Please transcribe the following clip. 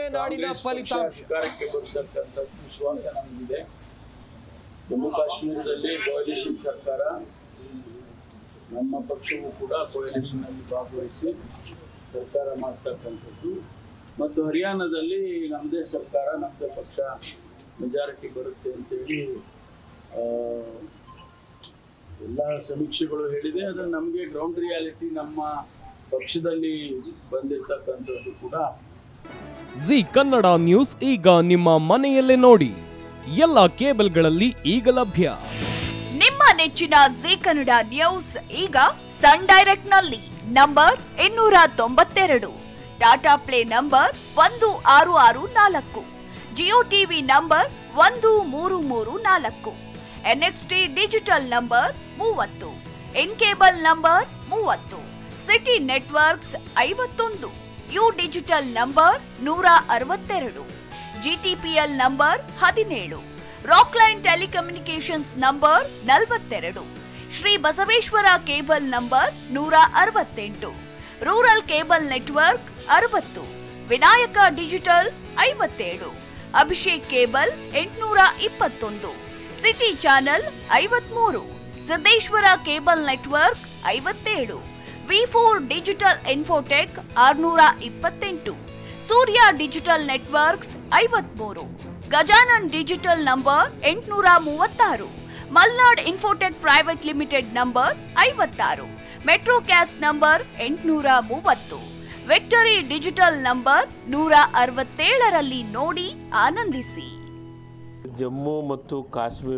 ನಾಡಿನ ಫಲಿತಾಂಶ. ಅಧಿಕಾರಕ್ಕೆ ಬರ್ತಕ್ಕಂಥ ವಿಶ್ವಾಸ ನಮಗಿದೆ. ಜಮ್ಮು ಕಾಶ್ಮೀರದಲ್ಲಿ ಕೋalition ಸರ್ಕಾರ, ನಮ್ಮ ಪಕ್ಷವೂ ಕೂಡ ಕೋalition ಅಲ್ಲಿ ಭಾಗವಹಿಸಿ ಸರ್ಕಾರ ಮಾಡ್ತಕ್ಕಂಥದ್ದು ಮತ್ತು ಹರಿಯಾಣದಲ್ಲಿ ನಮ್ಮದೇ ಸರ್ಕಾರ, ನಮ್ಮದೇ ಪಕ್ಷ ಮೆಜಾರಿಟಿ ಬರುತ್ತೆ ಅಂತೇಳಿ ಎಲ್ಲ ಸಮೀಕ್ಷೆಗಳು ಹೇಳಿದೆ. ಅದು ನಮಗೆ ಗ್ರೌಂಡ್ ರಿಯಾಲಿಟಿ ನಮ್ಮ ಪಕ್ಷದಲ್ಲಿ ಬಂದಿರತಕ್ಕಂಥದ್ದು ಕೂಡ. ಜಿ ಕನ್ನಡ ನ್ಯೂಸ್ ಈಗ ನಿಮ್ಮ ಮನೆಯಲ್ಲೇ ನೋಡಿ, ಎಲ್ಲ ಕೇಬಲ್ಗಳಲ್ಲಿ ಈಗ ಲಭ್ಯ. ನಿಮ್ಮ ನೆಚ್ಚಿನ ಜಿ ಕನ್ನಡ ನ್ಯೂಸ್ ಈಗ ಸನ್ ಡೈರೆಕ್ಟ್ ನಲ್ಲಿ number 292, Tata play number 1664, Jio TV number 1334, NXT digital number 30, in cable number 30, city networks 51, U digital number 162, GTPL number 17, Rockline telecommunications number 42, Shri Basaveshwara cable number 168, rural cable network 60, Vinayaka digital 57, Abhishek cable 821, city channel 53, Siddeshwara cable network 57, V4 digital infotech 628, Surya digital networks 53, Gajanan digital number 836, Malnad infotech private limited number 56, Metrocast number 830, victory digital number 167ರಲ್ಲಿ ನೋಡಿ ಆನಂದಿಸಿ. ಜಮ್ಮು ಮತ್ತು ಕಾಶ್ಮೀರ